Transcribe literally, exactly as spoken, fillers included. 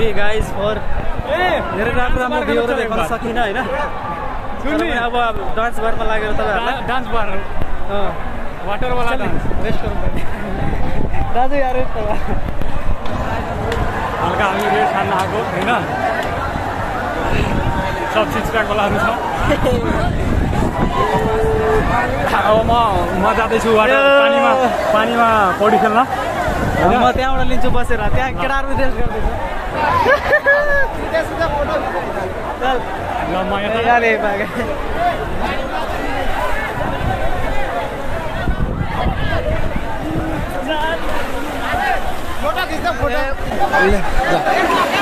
Sorry guys for धेरै राम्रो राम्रो भ्यूहरू देखाउन सकिनँ होइन। अब डान्स बारमा लागेर तपाईँहरूलाई डान्स बार वाटरवाला डान्स रेस्ट गरौँ दाजु यार हल्का हामी रेस्ट खान आएको होइन। सब सिक्स प्याकवालाहरू छ। अब म म जाँदैछु वाटर पानीमा पानीमा पौडी खेल्न। म त्यहाँबाट लिन्छु बसेर त्यहाँ केटाहरू रेस्ट गर्दैछ। ल म यता फोटो खिच्दा फोटो